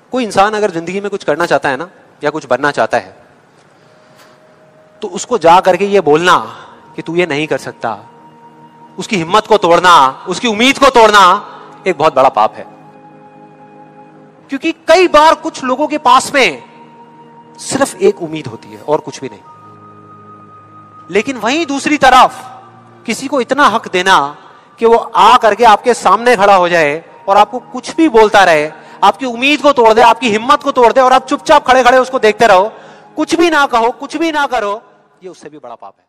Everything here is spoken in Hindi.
कोई इंसान अगर जिंदगी में कुछ करना चाहता है ना, या कुछ बनना चाहता है, तो उसको जा करके ये बोलना कि तू ये नहीं कर सकता, उसकी हिम्मत को तोड़ना, उसकी उम्मीद को तोड़ना एक बहुत बड़ा पाप है। क्योंकि कई बार कुछ लोगों के पास में सिर्फ एक उम्मीद होती है और कुछ भी नहीं, लेकिन वहीं दूसरी तरफ किसी को इतना हक देना कि वो आ करके आपके सामने खड़ा हो जाए और आपको कुछ भी बोलता रहे, आपकी उम्मीद को तोड़ दे, आपकी हिम्मत को तोड़ दे, और आप चुपचाप खड़े खड़े उसको देखते रहो, कुछ भी ना कहो, कुछ भी ना करो, ये उससे भी बड़ा पाप है।